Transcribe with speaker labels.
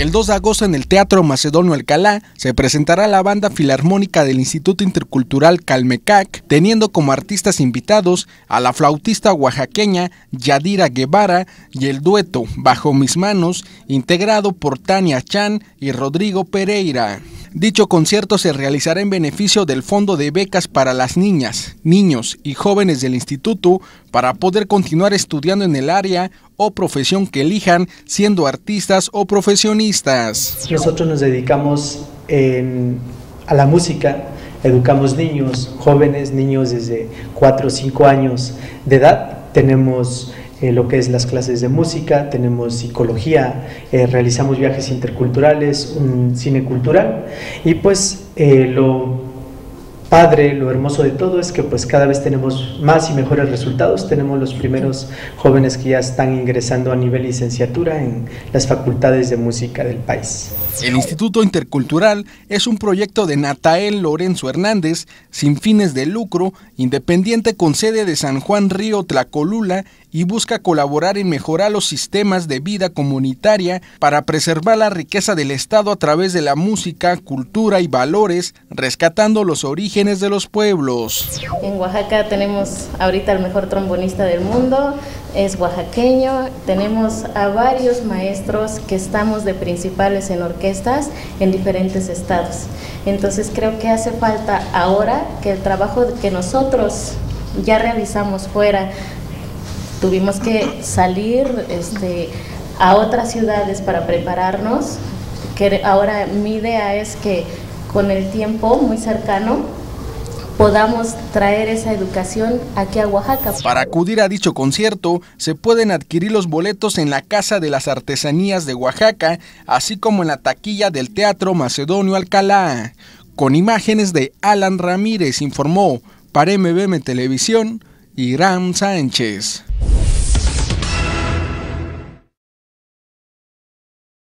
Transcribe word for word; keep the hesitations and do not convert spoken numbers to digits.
Speaker 1: El dos de agosto en el Teatro Macedonio Alcalá se presentará la Banda Filarmónica del Instituto Intercultural Calmecac, teniendo como artistas invitados a la flautista oaxaqueña Yadira Guevara y el dueto Bajo Mis Manos, integrado por Tania Chan y Rodrigo Pereira. Dicho concierto se realizará en beneficio del Fondo de Becas para las niñas, niños y jóvenes del instituto para poder continuar estudiando en el área o profesión que elijan, siendo artistas o profesionistas.
Speaker 2: Nosotros nos dedicamos en, a la música, educamos niños, jóvenes, niños desde cuatro o cinco años de edad. Tenemos eh, lo que es las clases de música, tenemos psicología, eh, realizamos viajes interculturales, un cine cultural y pues eh, lo padre, lo hermoso de todo es que pues cada vez tenemos más y mejores resultados. Tenemos los primeros jóvenes que ya están ingresando a nivel licenciatura en las facultades de música del país.
Speaker 1: El Instituto Intercultural es un proyecto de Natael Lorenzo Hernández, sin fines de lucro, independiente con sede de San Juan Río Tlacolula y busca colaborar en mejorar los sistemas de vida comunitaria para preservar la riqueza del Estado a través de la música, cultura y valores, rescatando los orígenes de los pueblos.
Speaker 3: En Oaxaca tenemos ahorita el mejor trombonista del mundo, es oaxaqueño, tenemos a varios maestros que estamos de principales en orquestas en diferentes estados. Entonces creo que hace falta ahora que el trabajo que nosotros ya realizamos fuera, tuvimos que salir este, a otras ciudades para prepararnos, que ahora mi idea es que con el tiempo muy cercano podamos traer esa educación aquí a Oaxaca.
Speaker 1: Para acudir a dicho concierto se pueden adquirir los boletos en la Casa de las Artesanías de Oaxaca, así como en la taquilla del Teatro Macedonio Alcalá. Con imágenes de Alan Ramírez, informó para M B M Televisión Iram Sánchez.